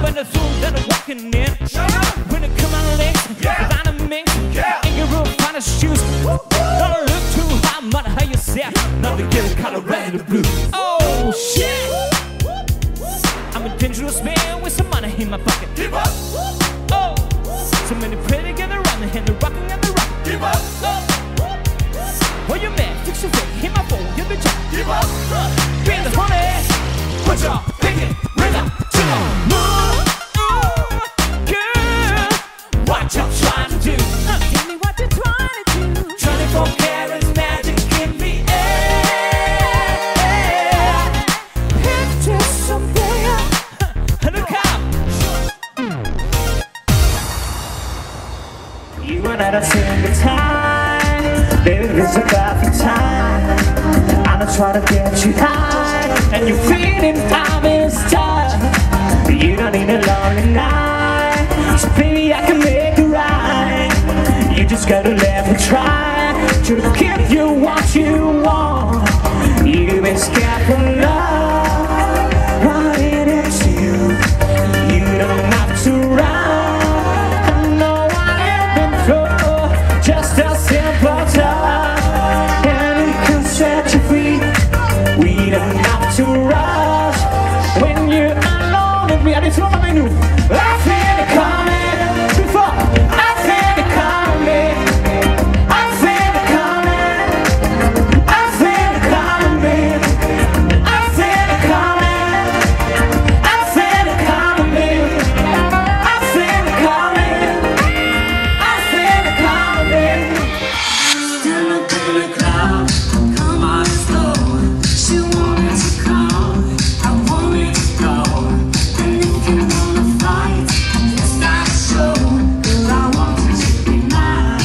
when the soul that are walking in. When it come out late, find a mix. In your room, find a shoes. Don't look too high, mother, how yourself. Now we get a color red and the blue. Oh shit! I'm a dangerous man with some money in my pocket. Oh, so many pray together around me and the rocking and the rocking. Oh, well you man, fix your face, hit my phone, give me job. Bring the money, put your pinky ring up to the moon. Girl, what you trying to do? Tell me what you're trying to do. 24 carats magic in the air. It's just something. Look out! You and I don't seem the time. Baby, it's about the time. I'm not trying to get you high, and you're feeling time is time. You don't need a lonely night, so baby I can make it right. You just gotta let me try to give you what you want. You've been scared from love, running into you. You don't have to run. I know what you've been through, just a simple touch, and it can set you free. We don't have to rush when you're alone with me. I just want to make you. I feel it coming before. I feel it coming. I feel it coming. I feel it coming. I feel it coming. I feel it coming. I feel it coming. I feel it coming. Stand up in the crowd, come on slow. She wanted to come, I wanted to go. And if you wanna fight, let's not show. 'Cause I want you to be mine.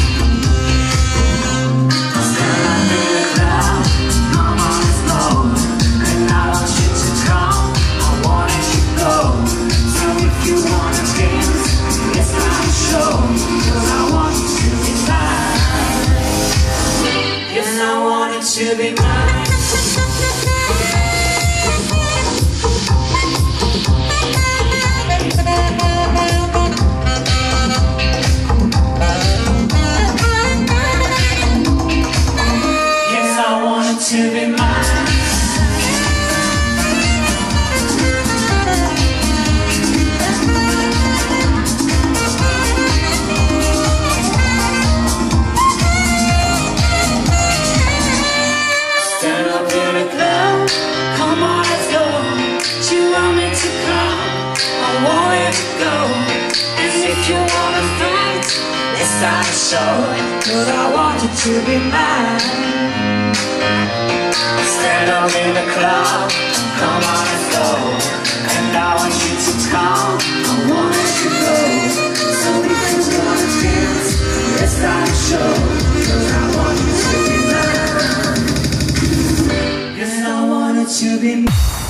Stand up in the crowd, come on slow. And I want you to come, I wanted to go. So if you wanna dance, let's not show. 'Cause I want you to be mine. Yes, I want it to be mine. Yes, I want it to be mine. Stand up in the crowd, come on, let's go. You want me to come, I want it to go. And if you wanna fight, let's start a show. 'Cause I want you to be mine. Stand up in the crowd, come on, let's go. And I want you to come, I want it to go. So if you wanna dance, let's start a show. 'Cause I want you to be mine. Yes, I want it to be mine.